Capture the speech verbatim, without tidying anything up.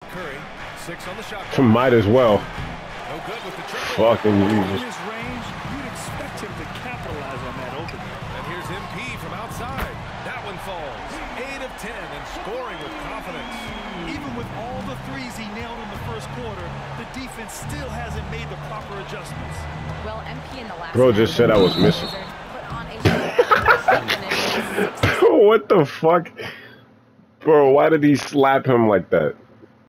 Curry. Six on the shot. Might as well. No good with the triple. Fucking Jesus. His range, you'd expect him to capitalize on that opening. And here's M P from outside. That one falls. eight of ten and scoring with confidence. Even with all the threes he nailed in the first quarter, the defense still hasn't made the proper adjustments. Well, M P in the last Bro just said I was missing. What the fuck? Bro, why did he slap him like that?